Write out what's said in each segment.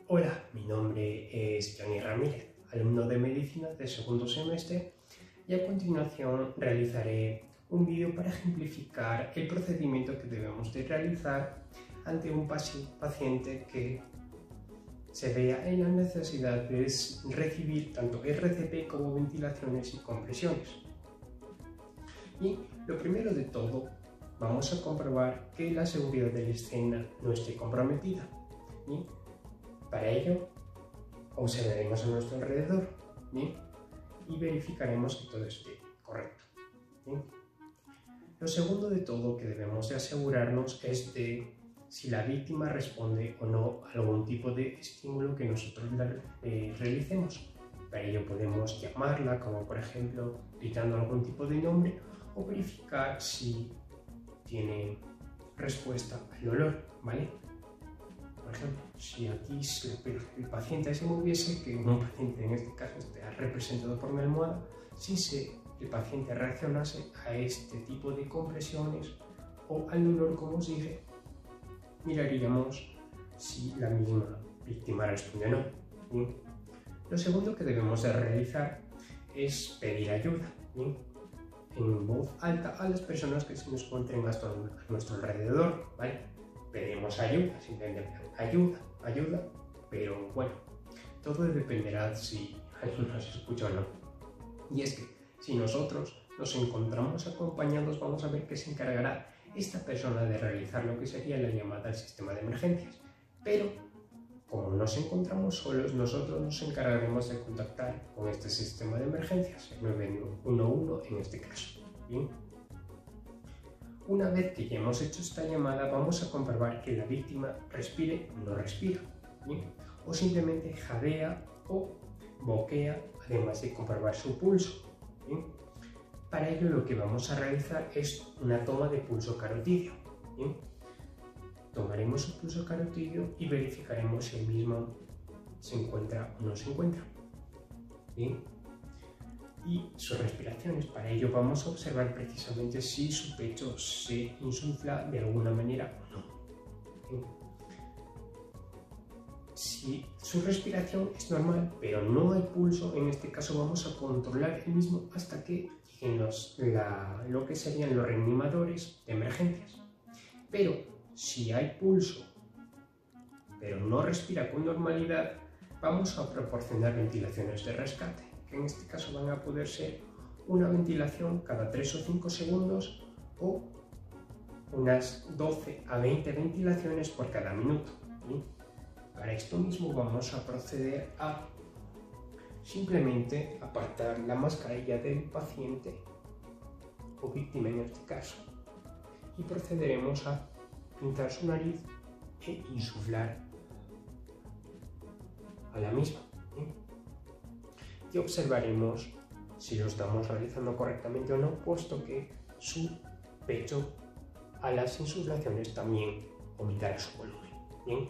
Hola, mi nombre es Johnny Ramírez, alumno de Medicina de segundo semestre, y a continuación realizaré un vídeo para ejemplificar el procedimiento que debemos de realizar ante un paciente que se vea en la necesidad de recibir tanto RCP como ventilaciones y compresiones. Y lo primero de todo, vamos a comprobar que la seguridad de la escena no esté comprometida. ¿Sí? Para ello, observaremos a nuestro alrededor, ¿sí? Y verificaremos que todo esté correcto, ¿sí? Lo segundo de todo que debemos de asegurarnos es de si la víctima responde o no a algún tipo de estímulo que nosotros realicemos. Para ello podemos llamarla, como por ejemplo gritando algún tipo de nombre, o verificar si tiene respuesta al olor, ¿vale? Por ejemplo, si aquí el paciente se moviese, que un paciente en este caso esté representado por una almohada, si el paciente reaccionase a este tipo de compresiones o al olor, como os dije, miraríamos si la misma víctima responde o no. ¿Bien? Lo segundo que debemos de realizar es pedir ayuda, ¿bien? En voz alta a las personas que se nos encuentren a nuestro alrededor, ¿vale? Pedimos ayuda, simplemente ayuda, pero bueno, todo dependerá si alguien nos escucha o no. Y es que si nosotros nos encontramos acompañados, vamos a ver que se encargará esta persona de realizar lo que sería la llamada al sistema de emergencias. Pero como nos encontramos solos, nosotros nos encargaremos de contactar con este sistema de emergencias, el 911 en este caso. ¿Bien? Una vez que ya hemos hecho esta llamada, vamos a comprobar que la víctima respire o no respira, ¿bien? O simplemente jadea o boquea, además de comprobar su pulso, ¿bien? Para ello lo que vamos a realizar es una toma de pulso carotídeo, ¿bien? Tomaremos su pulso carotídeo y verificaremos si el mismo se encuentra o no se encuentra, ¿bien? Y sus respiraciones. Para ello vamos a observar precisamente si su pecho se insufla de alguna manera o no. ¿Bien? Si su respiración es normal pero no hay pulso, en este caso vamos a controlar el mismo hasta que lleguen lo que serían los reanimadores de emergencias. Pero si hay pulso pero no respira con normalidad, vamos a proporcionar ventilaciones de rescate, que en este caso van a poder ser una ventilación cada 3 o 5 segundos o unas 12 a 20 ventilaciones por cada minuto. ¿Sí? Para esto mismo vamos a proceder a simplemente apartar la mascarilla del paciente o víctima en este caso y procederemos a pintar su nariz e insuflar a la misma. ¿Sí? Y observaremos si lo estamos realizando correctamente o no, puesto que su pecho a las insuflaciones también aumentará su volumen. ¿Bien?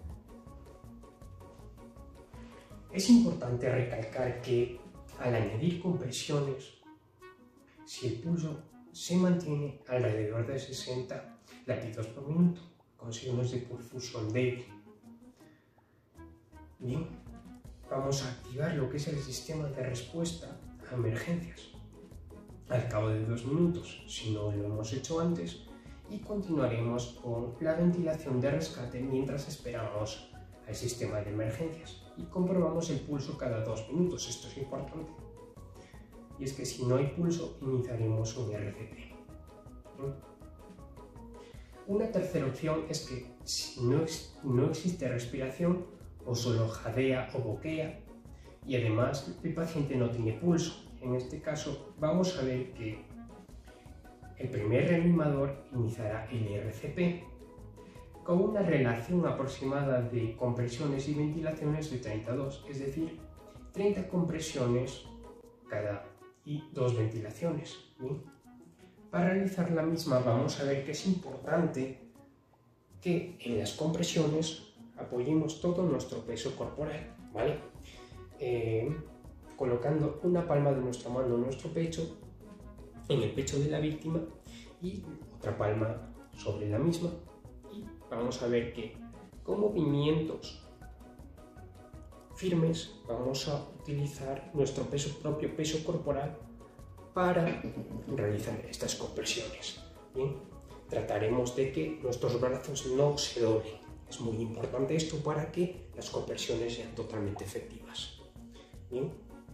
Es importante recalcar que al añadir compresiones, si el pulso se mantiene alrededor de 60 latidos por minuto, con signos de perfusión débil. Bien, vamos a activar lo que es el sistema de respuesta a emergencias al cabo de 2 minutos, si no lo hemos hecho antes, y continuaremos con la ventilación de rescate mientras esperamos al sistema de emergencias y comprobamos el pulso cada 2 minutos. Esto es importante. Y es que si no hay pulso, iniciaremos un RCP. Una tercera opción es que si no existe respiración, o solo jadea o boquea, y además el paciente no tiene pulso. En este caso vamos a ver que el primer reanimador iniciará el RCP con una relación aproximada de compresiones y ventilaciones de 32, es decir, 30 compresiones y 2 ventilaciones. ¿Bien? Para realizar la misma vamos a ver que es importante que en las compresiones apoyemos todo nuestro peso corporal, ¿vale? Colocando una palma de nuestra mano en nuestro pecho, en el pecho de la víctima, y otra palma sobre la misma. Y vamos a ver que con movimientos firmes, vamos a utilizar nuestro propio peso corporal para realizar estas compresiones. ¿Bien? Trataremos de que nuestros brazos no se doblen. Es muy importante esto para que las compresiones sean totalmente efectivas. ¿Bien?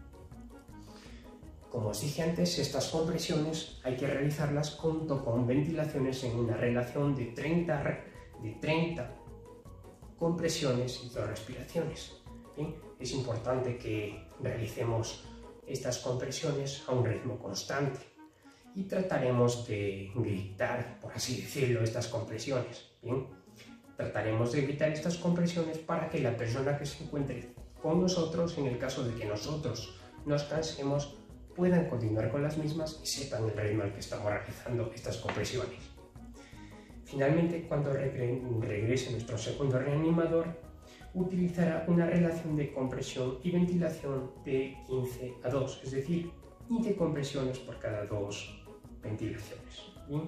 Como os dije antes, estas compresiones hay que realizarlas junto con ventilaciones en una relación de 30 compresiones y 2 respiraciones. ¿Bien? Es importante que realicemos estas compresiones a un ritmo constante y trataremos de gritar, por así decirlo, estas compresiones. ¿Bien? Trataremos de evitar estas compresiones para que la persona que se encuentre con nosotros, en el caso de que nosotros nos cansemos, puedan continuar con las mismas y sepan el ritmo al que estamos realizando estas compresiones. Finalmente, cuando regrese nuestro segundo reanimador, utilizará una relación de compresión y ventilación de 15:2, es decir, 15 compresiones por cada 2 ventilaciones. ¿Bien?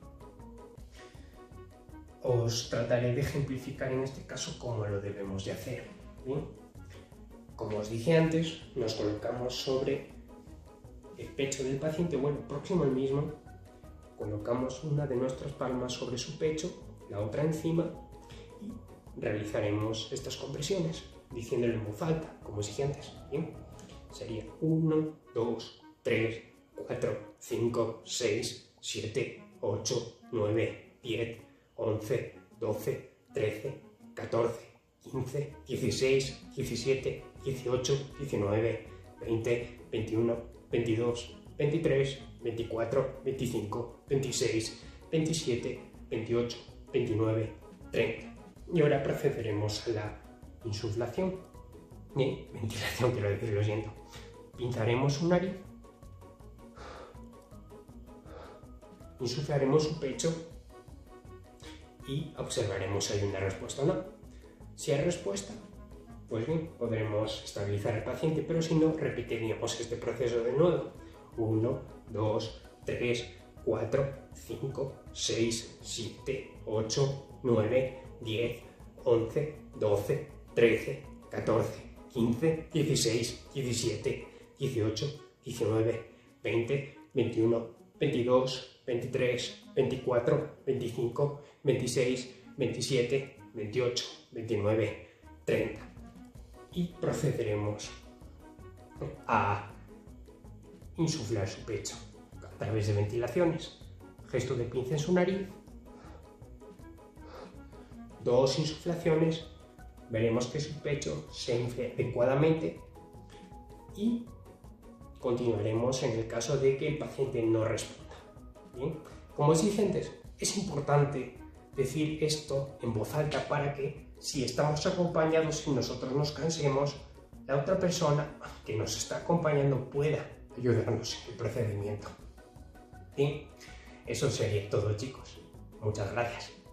Os trataré de ejemplificar en este caso cómo lo debemos de hacer. ¿Bien? Como os dije antes, nos colocamos sobre el pecho del paciente, bueno, próximo al mismo, colocamos una de nuestras palmas sobre su pecho, la otra encima, y realizaremos estas compresiones, diciéndolo en voz alta, como os dije antes. ¿Bien? Sería 1, 2, 3, 4, 5, 6, 7, 8, 9, 10, 11, 12, 13, 14, 15, 16, 17, 18, 19, 20, 21, 22, 23, 24, 25, 26, 27, 28, 29, 30. Y ahora procederemos a la insuflación. Ventilación, quiero decir, lo siento. Pinzaremos su nariz, insuflaremos su pecho y observaremos si hay una respuesta o no. Si hay respuesta, pues bien, podremos estabilizar al paciente, pero si no, repetiríamos este proceso de nuevo. 1, 2, 3, 4, 5, 6, 7, 8, 9, 10, 11, 12, 13, 14, 15, 16, 17, 18, 19, 20, 21, 22, 23, 24, 25, 26, 27, 28, 29, 30. Y procederemos a insuflar su pecho a través de ventilaciones. Gesto de pinza en su nariz, 2 insuflaciones, veremos que su pecho se infle adecuadamente y continuaremos en el caso de que el paciente no responda. ¿Bien? Como os dije antes, es importante decir esto en voz alta para que, si estamos acompañados y nosotros nos cansemos, la otra persona que nos está acompañando pueda ayudarnos en el procedimiento. Bien, eso sería todo, chicos. Muchas gracias.